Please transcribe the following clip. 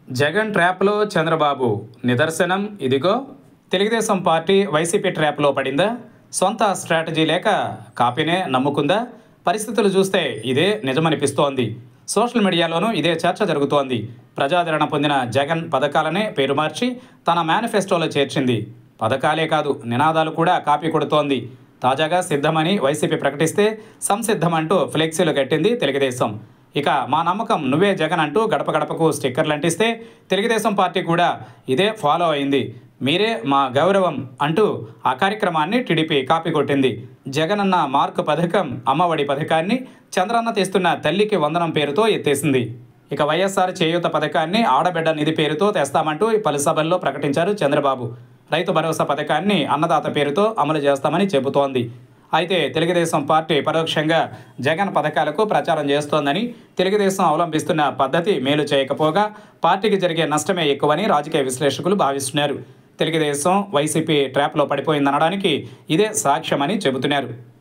జగన్ ట్రాప్లో చంద్రబాబు నిదర్శనం ఇదిగో. తెలుగుదేశం పార్టీ వైసీపీ ట్రాప్లో పడిందా? సొంత స్ట్రాటజీ లేక కాపీనే నమ్ముకుందా? పరిస్థితులు చూస్తే ఇదే నిజమనిపిస్తోంది. సోషల్ మీడియాలోనూ ఇదే చర్చ జరుగుతోంది. ప్రజాదరణ పొందిన జగన్ పథకాలనే పేరు మార్చి తన మేనిఫెస్టోలో చేర్చింది. పథకాలే కాదు, నినాదాలు కూడా కాపీ కొడుతోంది. తాజాగా సిద్ధమని వైసీపీ ప్రకటిస్తే సంసిద్ధమంటూ ఫ్లెక్సీలు కట్టింది తెలుగుదేశం. ఇక మా నమ్మకం నువ్వే జగన్ అంటూ గడప గడపకు స్టిక్కర్లు అంటిస్తే తెలుగుదేశం పార్టీ కూడా ఇదే ఫాలో అయింది. మీరే మా గౌరవం అంటూ ఆ కార్యక్రమాన్ని టీడీపీ కాపీ కొట్టింది. జగనన్న మార్క్ పథకం, అమ్మఒడి పథకాన్ని చంద్రన్న తెస్తున్న తల్లికి వందనం పేరుతో ఎత్తేసింది. ఇక వైఎస్ఆర్ చేయూత పథకాన్ని ఆడబిడ్డ నిధి పేరుతో తెస్తామంటూ పలు సభల్లో ప్రకటించారు చంద్రబాబు. రైతు భరోసా పథకాన్ని అన్నదాత పేరుతో అమలు చేస్తామని చెబుతోంది. అయితే తెలుగుదేశం పార్టీ పరోక్షంగా జగన్ పథకాలకు ప్రచారం చేస్తోందని, తెలుగుదేశం అవలంబిస్తున్న పద్ధతి మేలు చేయకపోగా పార్టీకి జరిగే నష్టమే ఎక్కువని రాజకీయ విశ్లేషకులు భావిస్తున్నారు. తెలుగుదేశం వైసీపీ ట్రాప్లో పడిపోయిందనడానికి ఇదే సాక్ష్యమని చెబుతున్నారు.